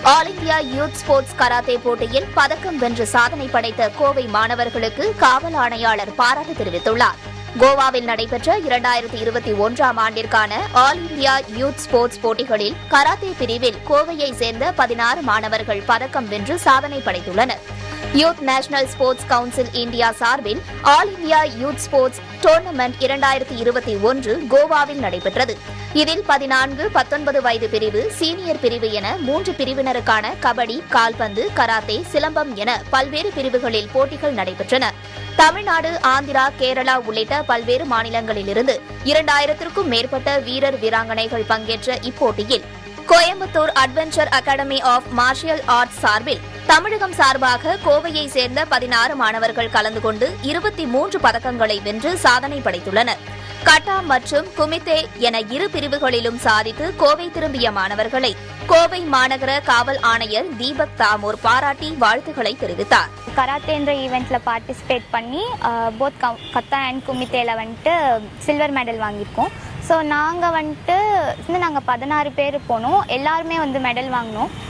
All India youth sports karate போட்டியில் பதக்கம் வென்று சாதனை படைத்த கோவை மாணவர்களுக்கு காவல் ஆணையாளர் பாராட்டு தெரிவித்துள்ளார். கோவாவில் நடைபெற்ற 2021ஆம் ஆண்டிற்கான ஆல் இந்தியா யூத் ஸ்போர்ட்ஸ் போட்டிகளில் கராத்தே பிரிவில் கோவையை சேர்ந்த 16 மாணவர்கள் பதக்கம் வென்று சாதனை படைத்துள்ளனர். Youth national sports council India சார்பில் all India youth sports tournament 2021 கோவாவில் நடைபெற்றது. இதில் 14, 19 வயது பிரிவு, சீனியர் பிரிவு என 3 பிரிவினருக்கான கபடி, கால்பந்து, கராத்தே, சிலம்பம் என பல்வேறு பிரிவுகளில் போட்டிகள் நடைபெற்றன. தமிழ்நாடு, ஆந்திரா, கேரளா உள்ளிட்ட பல்வேறு மாநிலங்களிலிருந்து 2000க்கும் மேற்பட்ட வீரர் வீராங்கனைகள் பங்கேற்ற இப்போட்டியில் Coimbatore adventure academy of martial arts சார்பில் தமிழகம் சார்பாக கோவையை சேர்ந்த 16 மாணவர்கள் கலந்து கொண்டு 23 பதக்கங்களை வென்று சாதனை படைத்துள்ளனர். கட்டா மற்றும் குமித்தே என 2 பிரிவுகளிலும் சாதித்து கோவை திரும்பிய மாணவர்களை கோவை மாநகர காவல் ஆணையர் தீபக் தாமூர் பாராட்டி வாழ்த்துக்களை தெரிவித்தார். கராத்தேன்ற ஈவெண்ட்ல பார்ட்டிசிபேட் பண்ணி போத் கத்தா அண்ட் குமித்தேல வந்துட்டு சில்வர் மெடல் வாங்கியிருக்கோம். ஸோ நாங்கள் 16 பேர் போனோம். எல்லாருமே மெடல் வாங்கினோம்.